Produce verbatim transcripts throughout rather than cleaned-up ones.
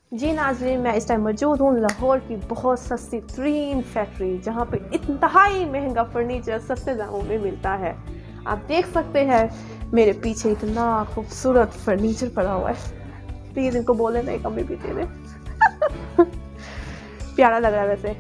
जी नाज़रीन, मैं इस टाइम मौजूद हूँ लाहौर की बहुत सस्ती तरीन फैक्ट्री, जहाँ पे इंतहाई महंगा फर्नीचर सस्ते दामों में मिलता है। आप देख सकते हैं मेरे पीछे इतना खूबसूरत फर्नीचर पड़ा हुआ है। प्लीज़ इनको बोले नहीं कमी भी दे दे। प्यारा लग रहा है वैसे,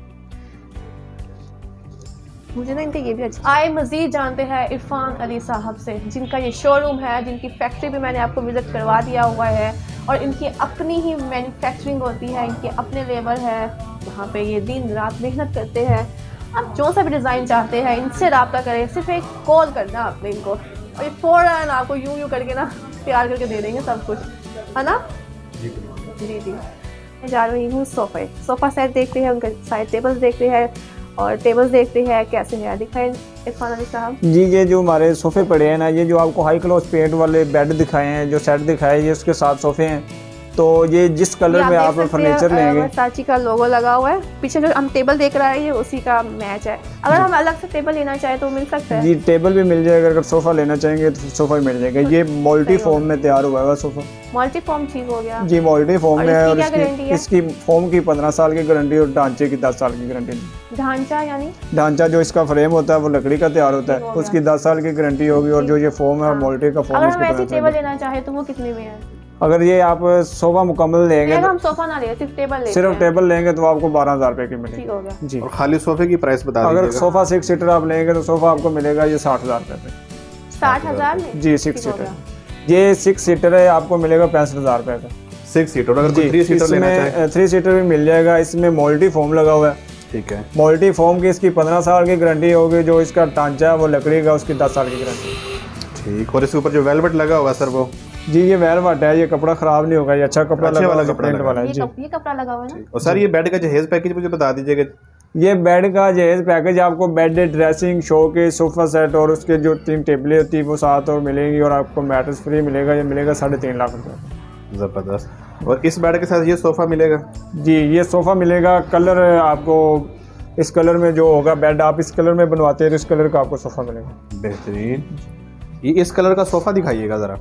मुझे ना इनका ये भी अच्छा। आए मज़ीद जानते हैं इरफान अली साहब से, जिनका ये शोरूम है, जिनकी फैक्ट्री भी मैंने आपको विज़िट करवा दिया हुआ है और इनकी अपनी ही मैन्युफैक्चरिंग होती है, इनके अपने लेबर है यहाँ पे ये दिन रात मेहनत करते हैं। आप जो सा भी डिज़ाइन चाहते हैं इनसे रब्ता करें, सिर्फ एक कॉल करना आपने इनको और ये फ़ौरन आपको यूं यूं करके ना तैयार करके दे देंगे सब कुछ, है ना? जी जी जी। मैं जा रही हूँ सोफ़े सोफ़ा सेट देखते हैं, उनके साइड टेबल्स देखते हैं और टेबल्स देखते हैं कैसे हैं। दिखाएं इरफान अली साहब जी। ये जो हमारे सोफ़े पड़े हैं ना, ये जो आपको हाई क्लॉस पेंट वाले बेड दिखाए हैं, जो सेट दिखाए, ये उसके साथ सोफ़े हैं। तो ये जिस कलर में आप फर्नीचर लेंगे, वर्साची का लोगो लगा हुआ है पीछे, जो हम टेबल देख रहे हैं ये उसी का मैच है। अगर हम अलग से टेबल लेना चाहें तो मिल सकता है? जी टेबल भी मिल जाएगा, अगर सोफ़ा लेना चाहेंगे तो सोफ़ा भी मिल जाएगा। ये मल्टी फॉर्म में तैयार हुआ है सोफ़ा। मल्टी फॉर्म ठीक हो गया जी, मल्टी फॉर्म में है और इसकी, इसकी फॉर्म की पंद्रह साल की गारंटी और ढांचे की दस साल की गारंटी। ढांचा यानी ढांचा जो इसका फ्रेम होता है वो लकड़ी का तैयार होता है, उसकी दस साल की गारंटी होगी। और जो ये फॉर्म है मल्टी का फॉर्म, अगर हम ऐसी टेबल लेना चाहे तो वो कितने में है? अगर ये आप सोफा मुकम्मल लेंगे, अगर हम सोफा ना ले सिर्फ टेबल ले सिर्फ टेबल लेंगे तो आपको बारह हजार रुपए की मिलेगी। ठीक हो गया जी। और खाली सोफे की प्राइस बता दीजिएगा। अगर सोफा सिक्स सीटर आप लेंगे तो सोफा आपको मिलेगा ये साठ हजार रुपए पे। साठ हजार में? जी सिक्स सीटर। ये सिक्स सीटर है, आपको मिलेगा पैंसठ हजार रुपए का सिक्स सीटर। अगर थ्री सीटर लेना चाहे थ्री सीटर भी मिल जाएगा। इसमें मोल्टी फोम लगा हुआ है। ठीक है। मोल्टी फोम की इसकी पंद्रह साल की गारंटी होगी। जो इसका ढांचा है वो लकड़ी का, उसकी दस साल की गारंटी। ठीक। और इसके ऊपर जो वेलवेट लगा हुआ सर वो? जी ये वेलवेट है, ये कपड़ा खराब नहीं होगा, ये अच्छा कपड़ा लगा वाला कपड़ा वाला है। जी ये कपड़ा लगा हुआ है ना। और सर ये बेड का जहेज पैकेज मुझे बता दीजिएगा। ये बेड का जहेज पैकेज आपको bed, dressing, showcase, sofa set और उसके जो तीन टेबलें होती है वो साथ और मिलेंगी और आपको मैट्रेस फ्री मिलेगा। ये मिलेगा साढ़े तीन लाख रुपये। ज़बरदस्त। और इस बेड के साथ ये सोफ़ा मिलेगा? जी ये सोफ़ा मिलेगा। कलर आपको इस कलर में जो होगा बेड, आप इस कलर में बनवाते हैं तो इस कलर का आपको सोफ़ा मिलेगा। बेहतरीन। ये इस कलर का सोफ़ा दिखाइएगा ज़रा।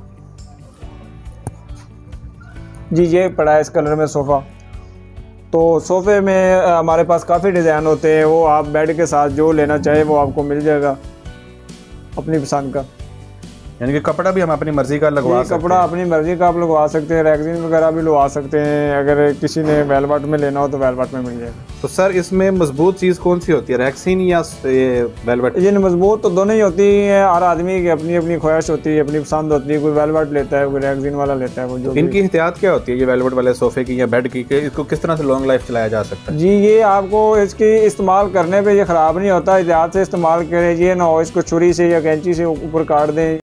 जी ये पड़ा है इस कलर में सोफ़ा। तो सोफ़े में हमारे पास काफ़ी डिज़ाइन होते हैं, वो आप बेड के साथ जो लेना चाहे वो आपको मिल जाएगा अपनी पसंद का। यानी कि कपड़ा भी हम अपनी मर्जी का लगवा सकते हैं। कपड़ा अपनी मर्जी का आप लगवा सकते हैं, रैगजीन वगैरह भी लगवा सकते हैं। अगर किसी ने वेलवेट में लेना हो तो वेलवेट में मिल जाएगा। तो सर इसमें मजबूत चीज़ कौन सी होती है, रैक्सीन या ये वेलवेट? ये मजबूत तो दोनों ही होती है, हर आदमी की अपनी अपनी ख्वाहिश होती है, अपनी पसंद होती है। कोई वेलवेट लेता है, कोई रैगजीन वाला लेता है। वो जो इनकी एहतियात क्या होती है ये वेलवेट वाले सोफ़े की या बेड की, इसको किस तरह से लॉन्ग लाइफ चलाया जा सकता है? जी ये आपको इसकी इस्तेमाल करने पे ये ख़राब नहीं होता। एहतियात से इस्तेमाल करें, ये ना हो इसको छुरी से या कैंची से ऊपर काट दें।